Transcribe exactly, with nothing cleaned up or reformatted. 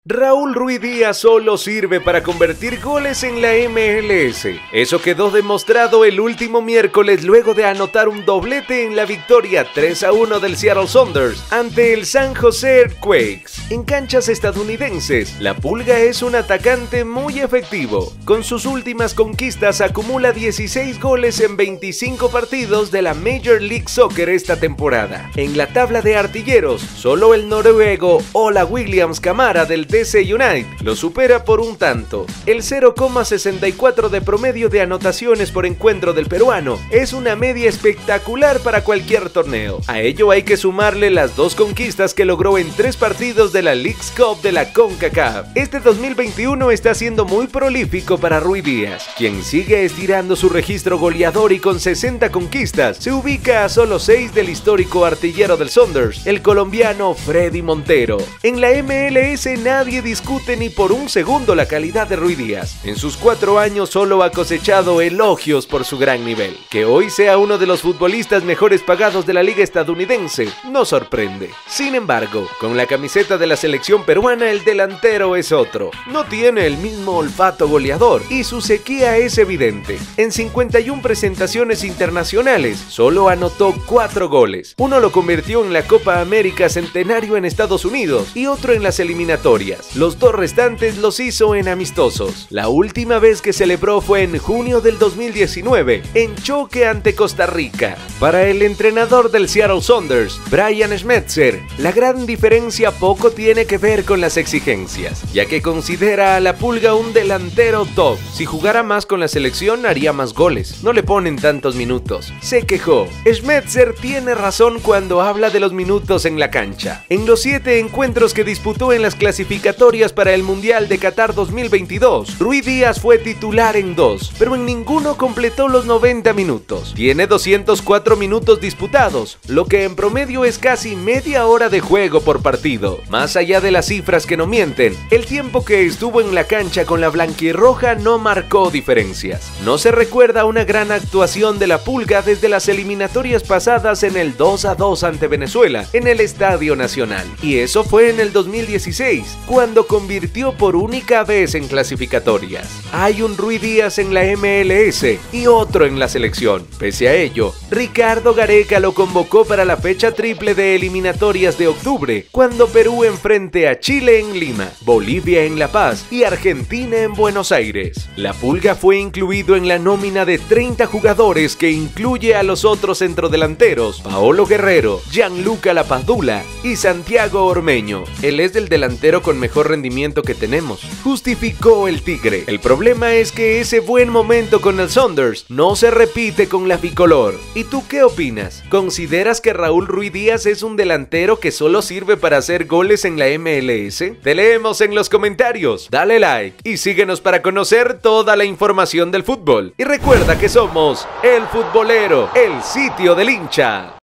Raúl Ruiz Díaz solo sirve para convertir goles en la M L S. Eso quedó demostrado el último miércoles luego de anotar un doblete en la victoria tres a uno del Seattle Sounders ante el San Jose Earthquakes. En canchas estadounidenses, la Pulga es un atacante muy efectivo. Con sus últimas conquistas acumula dieciséis goles en veinticinco partidos de la Major League Soccer esta temporada. En la tabla de artilleros, solo el noruego Ola Williams Camara del D C United lo supera por un tanto. El cero coma sesenta y cuatro de promedio de anotaciones por encuentro del peruano es una media espectacular para cualquier torneo. A ello hay que sumarle las dos conquistas que logró en tres partidos de la Leagues Cup de la CONCACAF. Este dos mil veintiuno está siendo muy prolífico para Ruiz Díaz, quien sigue estirando su registro goleador y con sesenta conquistas se ubica a solo seis del histórico artillero del Sounders, el colombiano Freddy Montero. En la M L S nadie Nadie discute ni por un segundo la calidad de Ruiz Díaz. En sus cuatro años solo ha cosechado elogios por su gran nivel. Que hoy sea uno de los futbolistas mejores pagados de la liga estadounidense no sorprende. Sin embargo, con la camiseta de la selección peruana el delantero es otro. No tiene el mismo olfato goleador y su sequía es evidente. En cincuenta y una presentaciones internacionales solo anotó cuatro goles. Uno lo convirtió en la Copa América Centenario en Estados Unidos y otro en las eliminatorias. Los dos restantes los hizo en amistosos. La última vez que celebró fue en junio del dos mil diecinueve, en choque ante Costa Rica. Para el entrenador del Seattle Sounders, Brian Schmetzer, la gran diferencia poco tiene que ver con las exigencias, ya que considera a la Pulga un delantero top. Si jugara más con la selección haría más goles, no le ponen tantos minutos. Se quejó. Schmetzer tiene razón cuando habla de los minutos en la cancha. En los siete encuentros que disputó en las clasificatorias para el Mundial de Qatar dos mil veintidós, Ruiz Díaz fue titular en dos, pero en ninguno completó los noventa minutos. Tiene doscientos cuatro minutos disputados, lo que en promedio es casi media hora de juego por partido. Más allá de las cifras que no mienten, el tiempo que estuvo en la cancha con la blanquirroja no marcó diferencias. No se recuerda una gran actuación de la Pulga desde las eliminatorias pasadas en el dos a dos ante Venezuela, en el Estadio Nacional. Y eso fue en el dos mil dieciséis, cuando convirtió por única vez en clasificatorias. Hay un Ruiz Díaz en la M L S y otro en la selección. Pese a ello, Ricardo Gareca lo convocó para la fecha triple de eliminatorias de octubre, cuando Perú enfrente a Chile en Lima, Bolivia en La Paz y Argentina en Buenos Aires. La Pulga fue incluido en la nómina de treinta jugadores que incluye a los otros centrodelanteros Paolo Guerrero, Gianluca Lapadula y Santiago Ormeño. Él es el delantero con mejor rendimiento que tenemos, justificó el Tigre. El problema es que ese buen momento con el Sounders no se repite con la bicolor. ¿Y tú qué opinas? ¿Consideras que Raúl Ruiz Díaz es un delantero que solo sirve para hacer goles en la M L S? Te leemos en los comentarios, dale like y síguenos para conocer toda la información del fútbol. Y recuerda que somos El Futbolero, el sitio del hincha.